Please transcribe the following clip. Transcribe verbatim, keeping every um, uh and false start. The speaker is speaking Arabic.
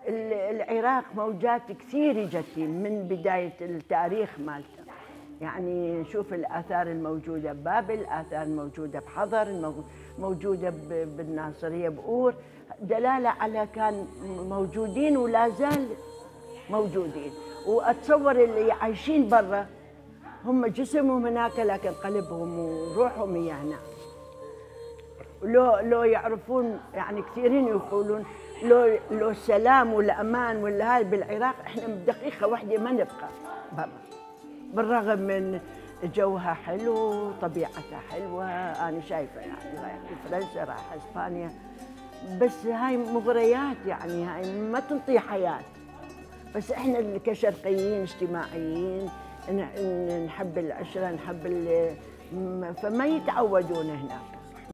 العراق موجات كثير اجت من بدايه التاريخ مالته. يعني نشوف الاثار الموجوده ببابل، الاثار الموجوده بحضر، موجوده بالناصريه بؤور، دلاله على كان موجودين ولا زال موجودين. واتصور اللي عايشين برا هم جسمهم هناك لكن قلبهم وروحهم هي هنا. لو لو يعرفون يعني كثيرين يقولون لو لو السلام والامان ولا هاي بالعراق احنا بدقيقه واحده ما نبقى برا، بالرغم من جوها حلو، طبيعتها حلوه، انا شايفه يعني رايح فرنسا رايح اسبانيا، بس هاي مغريات يعني هاي ما تنطي حياه. بس احنا كشرقيين اجتماعيين نحب العشره، نحب فما يتعودون هناك.